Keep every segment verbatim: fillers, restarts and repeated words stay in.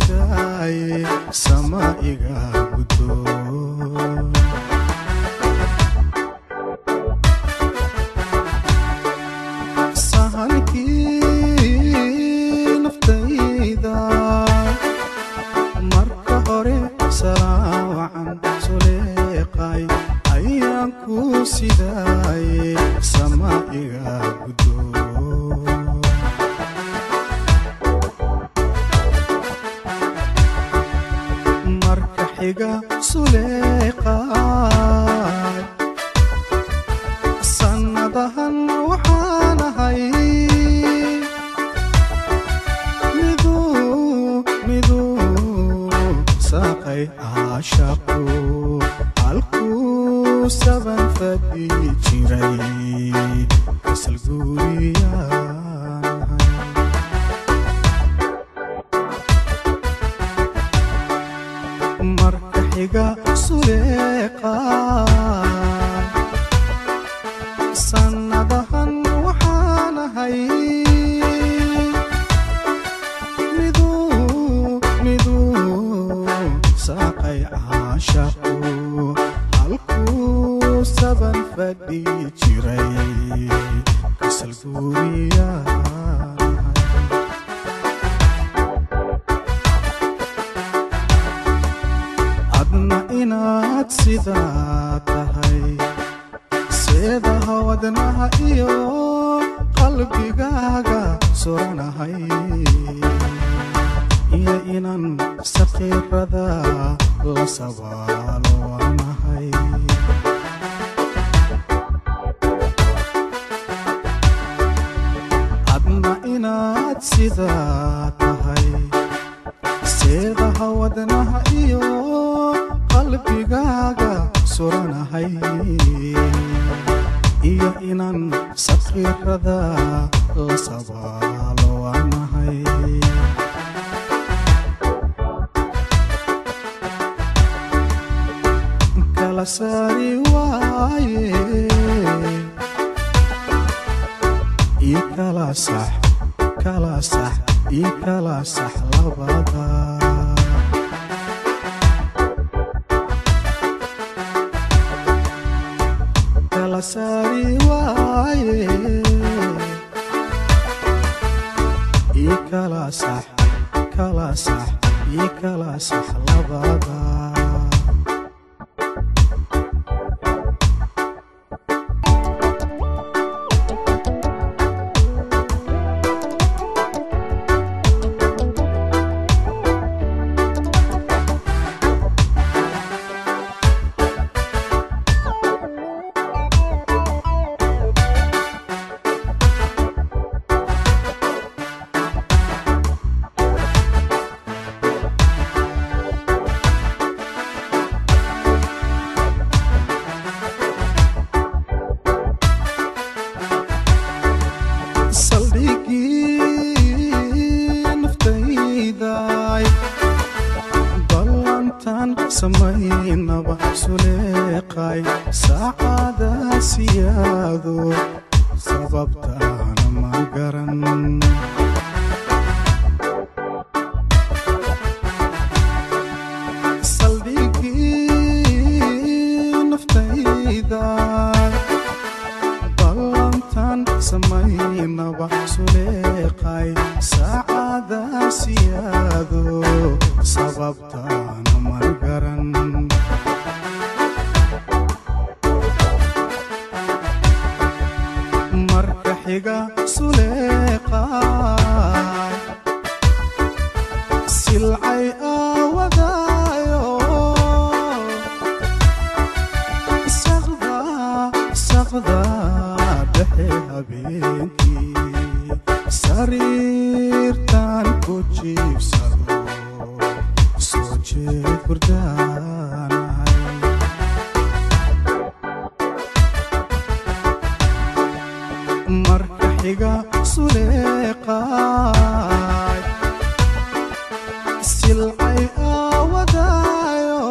sidaay sama iga gudo sahankii naftayda marka hore salaacan suleeqay ayaan ku sidaay sama iga gudo suleeqay sanadahan waxaan ahay miduu miduu saaqay caashaqu halkuu saban fadhi jiray kasal guuriyaan marka xiga suleeqay sanadahan waxaan ahay miduu miduu saaqay caashaqu halkuu saban fadhi jiray kasal guuriyaan inaad sidaa tahay seedaha wadnaha iyo qalbigaaga suranahay iyo inaan saqiirada la sabaalo waanahay adna inaad sidaa tahay seedaha wadnaha iyo qalbigaaga suranahay iyo inaan saqiirada la sabaalo waanahay kala saari waaye ii kala sax kala sax ii kala sax labada sari waaye ii kala sax kala sax ii kala sax labada samaynaba suleeqay saacada siyaado sababtaana ma garan saldhigii naftayda ballantan samaynaba suleeqay saacada siyaado sababtaana ma garan marka xiga suleeqay silcay awadaayo saqda saqda dhexe habeenkii sariirtan ku jiibsado soo jeed hurdaanahay marka xiga suleeqay silcay awadaayo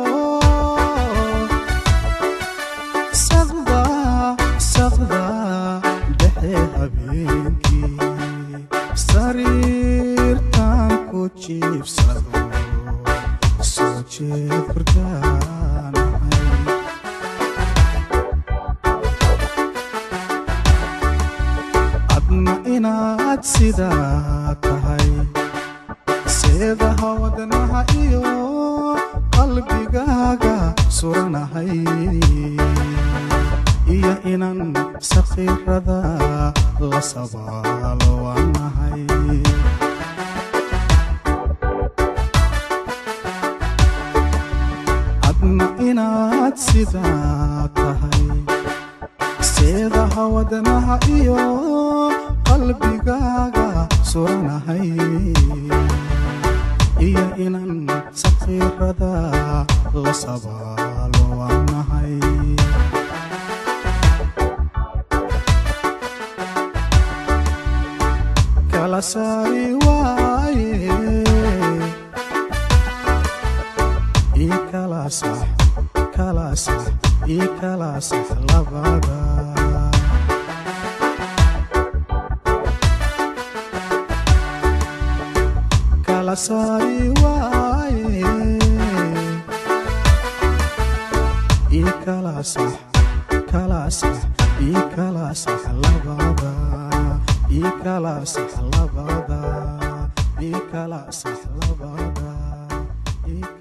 saqda saqda dhexe habeenkii sariirtan ku jiibsado jeed hurdaanahay adna inaad sidaa tahay seedaha wadnaha iyo qalbigaaga suranahay iyo inan saqiirada la sabaalo waanahay adna inaad sidaa tahay seedaha wadnaha iyo qalbigaaga suranahay iyo inan saqiirada la sabaalo waanahay kala saari waaye ii kala sax kala sax ii kala sax labada kala saari waaye ii kala sax kala sax ii kala sax labada ii kala sax labada ii kala sax labada